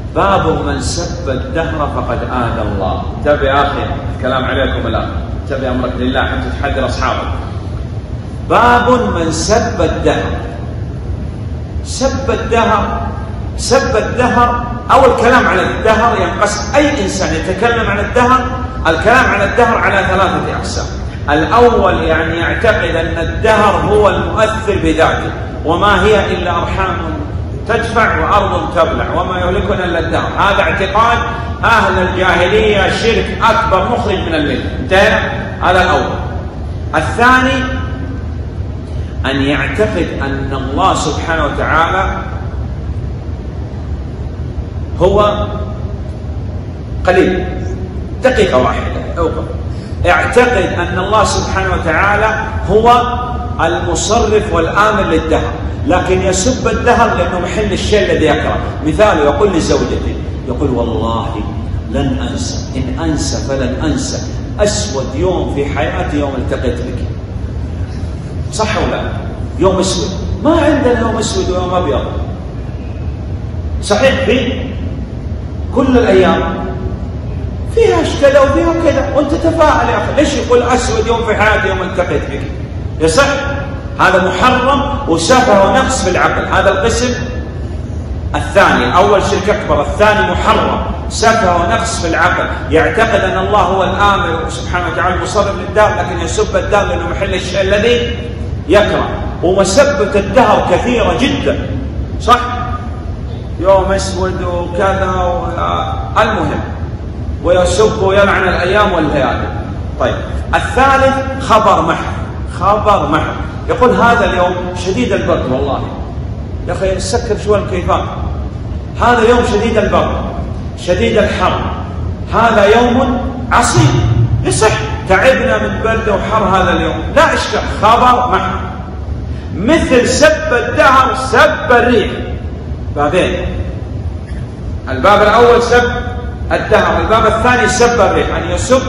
باب من سب الدهر فقد آذى الله. انتبه يا أخي، الكلام عليكم الآن، انتبه أمرك لله حتى تحذر أصحابك. باب من سب الدهر. سب الدهر أو الكلام عن الدهر ينقسم. أي إنسان يتكلم عن الدهر، الكلام عن الدهر على 3 أقسام. الأول يعني يعتقد أن الدهر هو المؤثر بذاته، وما هي إلا أرحام تدفع وأرض تبلع وما يهلكنا إلا الدهر. هذا اعتقاد أهل الجاهلية، شرك أكبر مخرج من الملة. انتهينا؟ هذا الأول. الثاني أن يعتقد أن الله سبحانه وتعالى هو قليل. دقيقة واحدة أوقف. اعتقد أن الله سبحانه وتعالى هو المصرف والآمر للدهر، لكن يسب الدهر لأنه محل الشيء الذي يكره. مثال يقول لزوجته، يقول والله لن أنسى، إن أنسى فلن أنسى أسود يوم في حياتي يوم التقيت بك. صح ولا لا؟ يوم أسود، ما عندنا يوم أسود ويوم أبيض. صحيح في كل الأيام فيها كذا وفيها كذا، وأنت تفاعل يا أخي. ليش يقول أسود يوم في حياتي يوم التقيت بك؟ يصح؟ هذا محرم وسفه ونقص في العقل. هذا القسم الثاني. الأول شرك أكبر، الثاني محرم سفه ونقص في العقل. يعتقد أن الله هو الآمر سبحانه وتعالى المصرف للدهر، لكن يسب الدهر لأنه محل الشيء الذي يكره. ومسبة الدهر كثيرة جدا، صح؟ يوم أسود وكذا المهم، ويسب ويلعن الأيام والليالي. طيب الثالث خبر محض. يقول هذا اليوم شديد البرد، والله يا أخي سكر شوي الكيفان، هذا يوم شديد البرد شديد الحر، هذا يوم عصيب. يصح، تعبنا من برد وحر هذا اليوم، لا إشكال، خبر محض. مثل سب الدهر سب الريح. بابين، الباب الأول سب الدهر، الباب الثاني سب الريح، أن يسب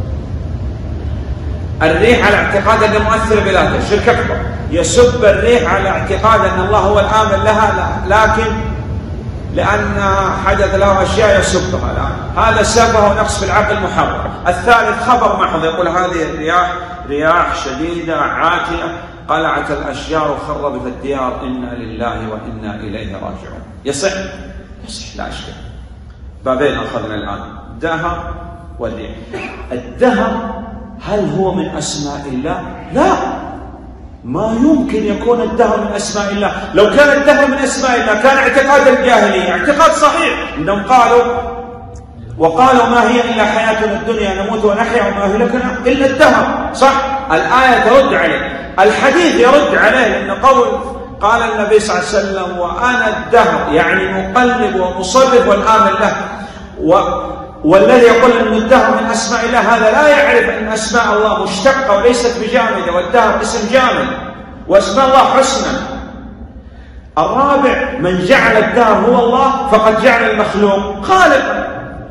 الريح على اعتقاد أنه مؤثر بذاته، شرك أكبر. يسب الريح على اعتقاد أن الله هو الآمر لها، لكن لأن حدث له أشياء يسبها الآن، هذا سبه ونقص في العقل محرم. الثالث خبر محض، يقول هذه الرياح رياح شديدة عاتية قلعت الأشجار وخربت الديار، إنا لله وإنا إليه راجعون. يصح؟ لا إشكال. بابين أخذنا الآن، دهر والريح. الدهر هل هو من أسماء الله؟ لا، ما يمكن يكون الدهر من أسماء الله. لو كان الدهر من أسماء الله كان اعتقاد الجاهلية اعتقاد صحيح، إنهم وقالوا ما هي إلا حياتنا الدنيا نموت ونحيا وما أهلكنا إلا الدهر. صح؟ الآية ترد عليه، الحديث يرد عليه، لأن قال النبي صلى الله عليه وسلم وأنا الدهر، يعني مقلب ومصرف والآمر له. والذي يقول أن الدهر من أسماء الله هذا لا يعرف أن أسماء الله مشتقة وليست بجامدة، والدهر اسم جامد واسماء الله حسنى. الرابع من جعل الدهر هو الله فقد جعل المخلوق خالقا.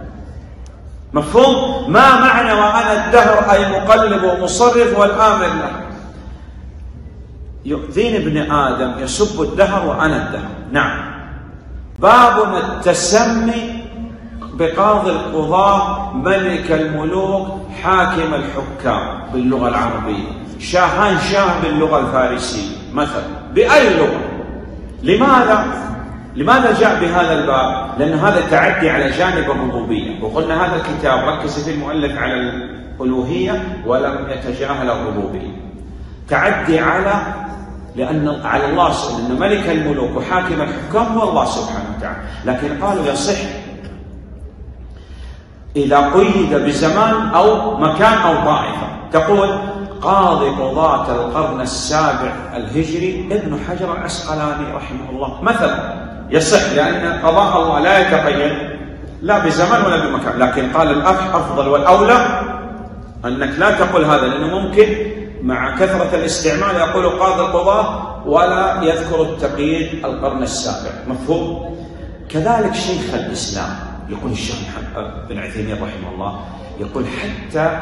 مفهوم؟ ما معنى وأنا الدهر أي مقلب ومصرف والآمر له؟ يؤذيني ابن آدم يسب الدهر وأنا الدهر. نعم. باب التسمي بقاضي القضاة ملك الملوك حاكم الحكام باللغة العربية، شاهان شاه باللغة الفارسية مثلا، بأي لغة. لماذا جاء بهذا الباب؟ لأن هذا تعدي على جانب الربوبية، وقلنا هذا الكتاب ركز فيه المؤلف على الألوهية ولم يتجاهل الربوبية. تعدي لأن على الله، لأن ملك الملوك وحاكم الحكام هو الله سبحانه وتعالى، لكن قالوا يصح إذا قيد بزمان أو مكان أو طائفة. تقول قاضي قضاة القرن السابع الهجري ابن حجر العسقلاني رحمه الله مثلا، يصح لأن قضاء الله لا يتقيد لا بزمان ولا بمكان. لكن قال الأفضل والأولى أنك لا تقول هذا، لأنه ممكن مع كثرة الاستعمال يقول قاضي القضاة ولا يذكر التقييد القرن السابع. مفهوم؟ كذلك شيخ الإسلام يقول الشيخ محمد بن عثيمين رحمه الله، يقول حتى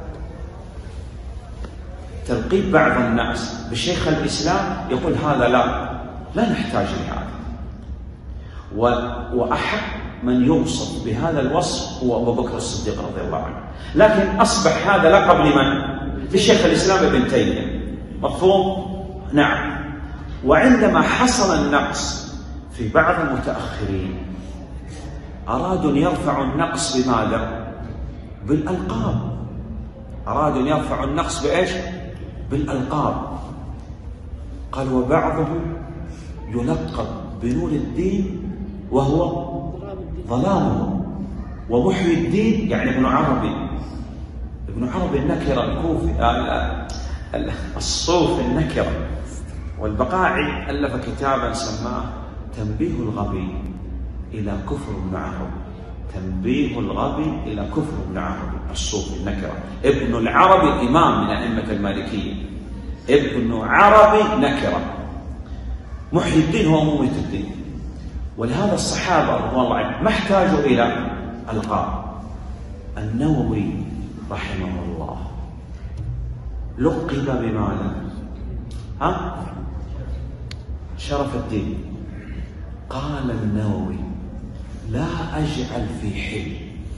تلقيب بعض الناس بشيخ الإسلام، يقول هذا لا نحتاج لهذا، وأحق من يوصف بهذا الوصف هو أبو بكر الصديق رضي الله عنه، لكن أصبح هذا لقب لمن؟ لشيخ الإسلام ابن تيمية. مفهوم؟ نعم. وعندما حصل النقص في بعض المتأخرين أرادوا أن يرفعوا النقص بماذا؟ بالألقاب. أرادوا أن يرفعوا النقص بإيش؟ بالألقاب. قال وبعضهم يلقب بنور الدين وهو ظلامه، ومحيي الدين يعني ابن عربي. ابن عربي النكرة الكوفي الصوف النكرة. والبقاعي ألف كتابا سماه تنبيه الغبي إلى كفر ابن عربي. تنبيه الغبي إلى كفر ابن عربي الصوفي النكرة. ابن العربي إمام من أئمة المالكية، ابن عربي نكرة. محيي الدين هو مميت الدين. ولهذا الصحابة رضوان الله عنهم ما احتاجوا إلى ألقاب. النووي رحمه الله لقب بماذا؟ شرف الدين. قال النووي لا أجعل في حل،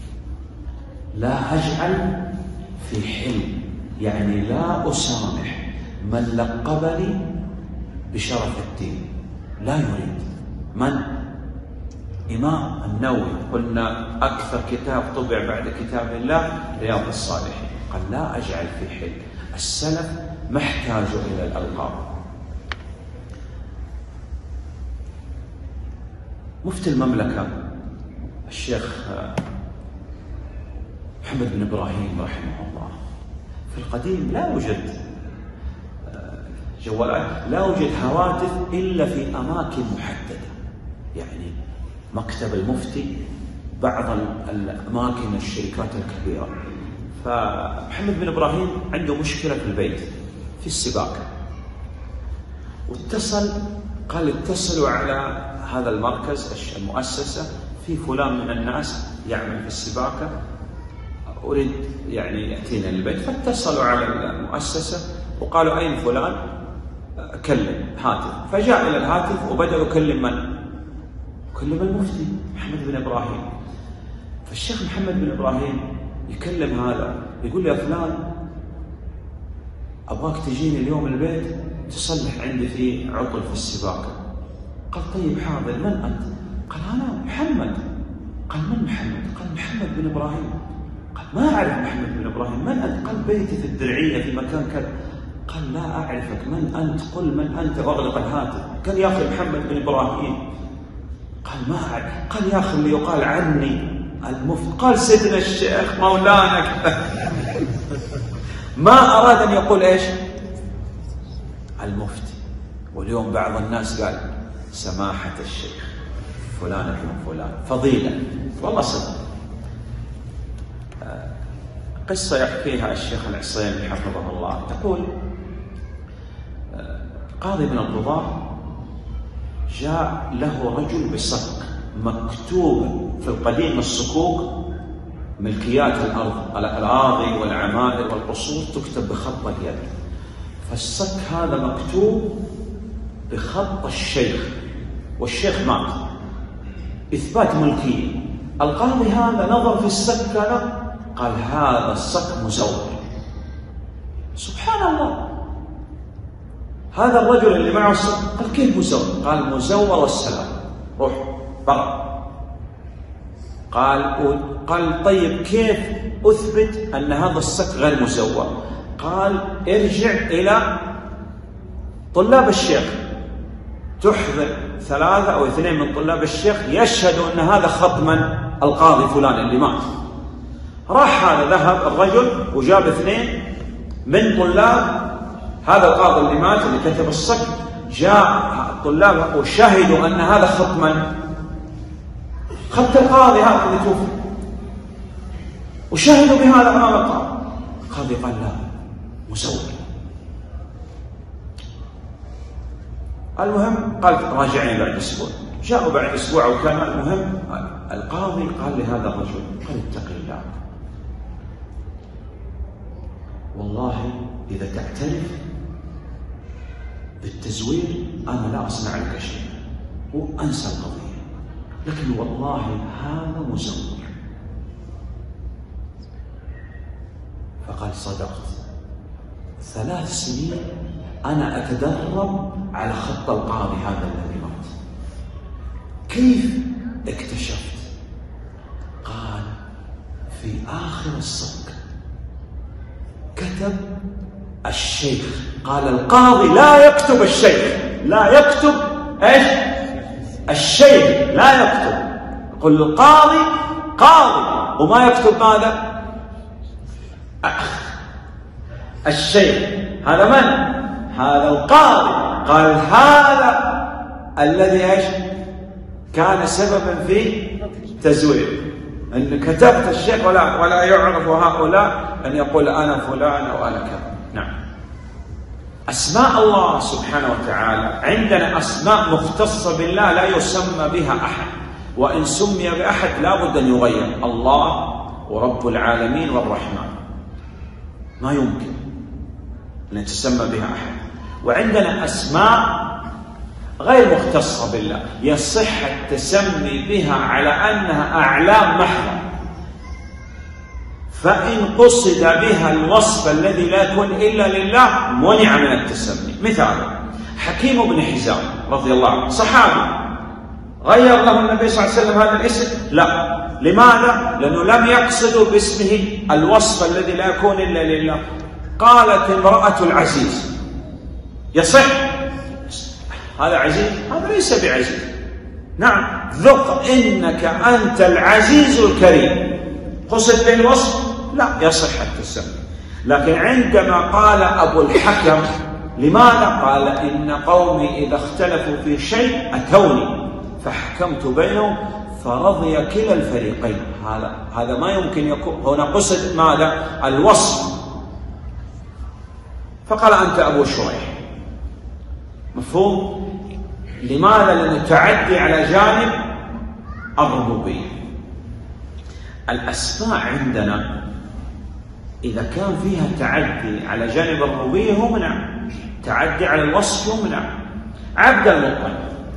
لا أجعل في حل يعني لا أسامح من لقبني بشرف الدين. لا يريد. من؟ إمام النووي. قلنا أكثر كتاب طبع بعد كتاب الله رياض الصالحين. قال لا أجعل في حل. السلف ما احتاجوا إلى الألقاب. مفتي المملكة الشيخ محمد بن إبراهيم رحمه الله في القديم لا يوجد جوالات، لا يوجد هواتف إلا في أماكن محددة، يعني مكتب المفتي، بعض الأماكن الشركات الكبيرة. فمحمد بن إبراهيم عنده مشكلة في البيت في السباكة، واتصل قال اتصلوا على هذا المركز المؤسسة، في فلان من الناس يعمل في السباكة أريد يعني يأتينا البيت. فاتصلوا على المؤسسة وقالوا أين فلان؟ كلم هاتف. فجاء إلى الهاتف وبدأ يكلم من؟ يكلم المفتي محمد بن إبراهيم. فالشيخ محمد بن إبراهيم يكلم هذا يقول يا فلان أبغاك تجيني اليوم البيت تصلح عندي في عطل في السباكة. قال طيب حاضر، من أنت؟ قال أنا محمد. قال من محمد؟ قال محمد بن إبراهيم. قال ما أعرف محمد بن إبراهيم، من أنت؟ قال بيتي في الدرعية في مكان كذا. قال لا أعرفك، من أنت؟ قل من أنت وأغلق الهاتف. قال يا أخي محمد بن إبراهيم. قال ما أعرف. قال يا أخي اللي يقال عني المفتي. قال سيدنا الشيخ مولانا ما أراد أن يقول إيش؟ المفتي. واليوم بعض الناس قال سماحة الشيخ فلان ابن فلان فضيلة. والله صدق. قصة يحكيها الشيخ العصيمي حفظه الله، تقول قاضي من القضاة جاء له رجل بصك مكتوب في القديم الصكوك ملكيات الأرض، الأراضي والعمائر والقصور تكتب بخط اليد. فالصك هذا مكتوب بخط الشيخ، والشيخ مات، إثبات ملكية. القاضي هذا نظر في الصك قال هذا الصك مزور. سبحان الله. هذا الرجل اللي معه الصك قال كيف مزور؟ قال مزور والسلام، روح برا. قال طيب كيف أثبت أن هذا الصك غير مزور؟ قال ارجع إلى طلاب الشيخ، تحضر 3 أو 2 من طلاب الشيخ يشهدوا أن هذا خط من؟ القاضي فلان اللي مات. راح هذا ذهب الرجل وجاب 2 من طلاب هذا القاضي اللي مات اللي كتب الصك، جاء الطلاب وشهدوا أن هذا خط من؟ خط القاضي هذا اللي توفي، وشهدوا بهذا أمام القاضي. القاضي قال لا مزور. المهم قال راجعين بعد أسبوع. جاءوا بعد أسبوع وكان المهم القاضي قال لهذا الرجل قال اتق الله، والله إذا تعترف بالتزوير أنا لا أصنع لك شيء وأنسى القضية. لكن والله هذا مزور. فقال صدقت، 3 سنين أنا أتدرب على خط القاضي هذا الذي مات. كيف اكتشفت؟ قال في آخر الصك كتب الشيخ، قال القاضي لا يكتب الشيخ، لا يكتب ايش؟ الشيخ لا يكتب. يقول القاضي قاضي وما يكتب ماذا؟ الشيخ. هذا من؟ هذا القاضي. قال هذا الذي ايش؟ كان سببا في تزوير، ان كتبت الشيخ ولا يعرف هؤلاء ان يقول انا فلان او انا كذا. نعم. اسماء الله سبحانه وتعالى عندنا اسماء مختصه بالله لا يسمى بها احد، وان سمي باحد لا بد ان يغير. الله ورب العالمين والرحمن ما يمكن ان يتسمى بها احد. وعندنا اسماء غير مختصة بالله يصح التسمي بها على أنها أعلام محضة، فإن قصد بها الوصف الذي لا يكون إلا لله منع من التسمي. مثال حكيم بن حزام رضي الله عنه صحابي، غير له النبي صلى الله عليه وسلم هذا الاسم؟ لا. لماذا؟ لأنه لم يقصد باسمه الوصف الذي لا يكون إلا لله. قالت امرأة العزيز، يصح هذا عزيز؟ هذا ليس بعزيز. نعم ذق إنك أنت العزيز الكريم، قصد به الوصف؟ لا يصح التسمي. لكن عندما قال أبو الحكم لماذا؟ قال إن قومي إذا اختلفوا في شيء أتوني فحكمت بينهم فرضي كلا الفريقين. هذا ما يمكن يكون. هنا قصد ماذا؟ الوصف. فقال أنت أبو شريح. مفهوم؟ لماذا؟ لأنه تعدي على جانب الربوبية. الأسماء عندنا إذا كان فيها تعدي على جانب الربوبية يمنع، تعدي على الوصف يمنع. عبد المطلب،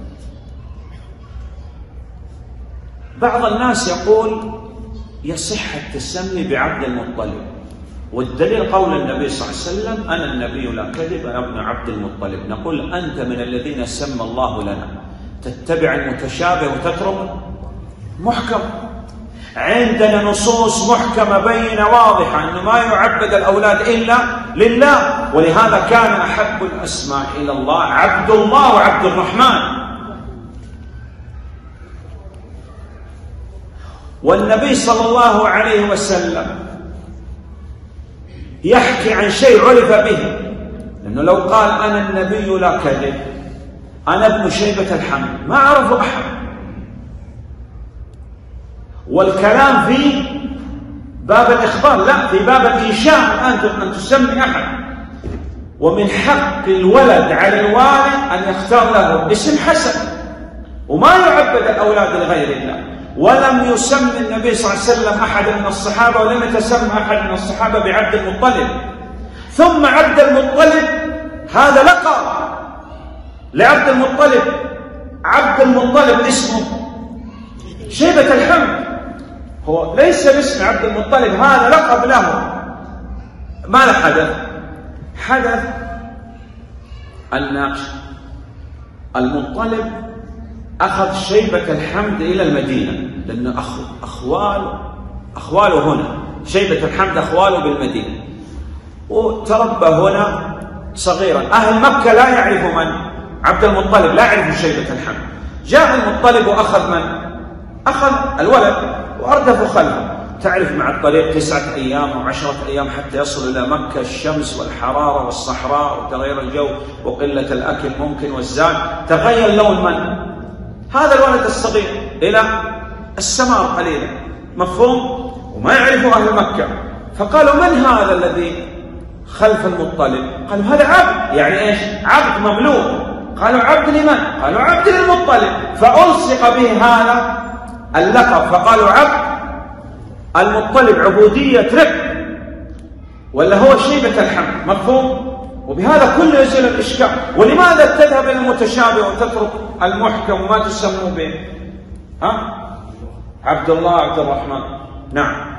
بعض الناس يقول يصح التسمي بعبد المطلب، والدليل قول النبي صلى الله عليه وسلم أنا النبي لا كذب أنا ابن عبد المطلب. نقول أنت من الذين سمى الله لنا، تتبع المتشابه وتترك محكم. عندنا نصوص محكمة بينة واضحة أنه ما يعبد الأولاد إلا لله، ولهذا كان أحب الأسماء إلى الله عبد الله وعبد الرحمن. والنبي صلى الله عليه وسلم يحكي عن شيء عرف به، لأنه لو قال أنا النبي لا كذب أنا ابن شيبة الحمد ما عرفه أحد. والكلام في باب الإخبار لا في باب الإنشاء أن تسمي أحد. ومن حق الولد على الوالد أن يختار له اسم حسن، وما يعبد الأولاد لغير الله. ولم يسمي النبي صلى الله عليه وسلم أحد من الصحابة، ولم يتسمى أحد من الصحابة بعبد المطلب. ثم عبد المطلب هذا لقب لعبد المطلب. عبد المطلب اسمه شيبة الحمد، هو ليس باسم عبد المطلب، هذا لقب له. ماذا حدث؟ حدث أن المطلب أخذ شيبة الحمد إلى المدينة، لأن أخواله هنا، شيبة الحمد أخواله بالمدينة، وتربى هنا صغيرا. أهل مكة لا يعرفوا من عبد المطلب، لا يعرفوا شيبة الحمد. جاء المطلب وأخذ من؟ أخذ الولد وأردف خلفه. تعرف مع الطريق 9 أيام أو 10 أيام حتى يصل إلى مكة، الشمس والحرارة والصحراء وتغير الجو وقلة الأكل ممكن والزاد، تغير لون من؟ هذا الولد الصغير إلى السمار قليلا. مفهوم؟ وما يعرفه أهل مكة. فقالوا من هذا الذي خلف المطلب؟ قالوا هذا عبد. يعني إيش؟ عبد مملوك. قالوا عبد لمن؟ قالوا عبد للمطلب. فألصق به هذا اللقب، فقالوا عبد المطلب، عبودية رق، ولا هو شيبة الحمد. مفهوم؟ وبهذا كله يزيل الإشكال. ولماذا تذهب إلى المتشابه وتترك المحكم وما تسموا به ها؟ عبد الله عبد الرحمن. نعم.